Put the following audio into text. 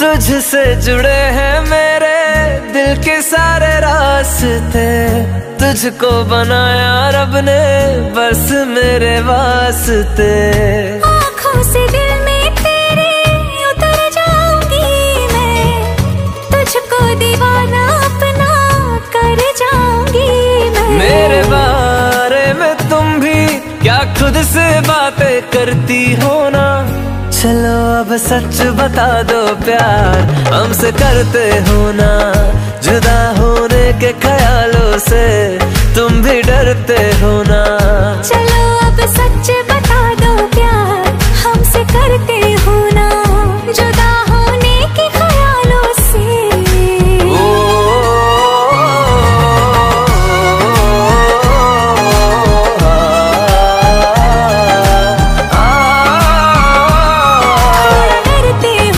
तुझसे जुड़े हैं मेरे दिल के सारे रास्ते, तुझको बनाया रब ने बस मेरे वास्ते। आँखों से दिल में तेरे उतर जाऊंगी मैं, तुझको दीवाना अपना कर जाऊंगी मैं। मेरे बारे में तुम भी क्या खुद से बातें करती हो ना, चलो अब सच बता दो प्यार हमसे करते हो ना। जुदा होने के ख्यालों से तुम भी डरते हो ना। चलो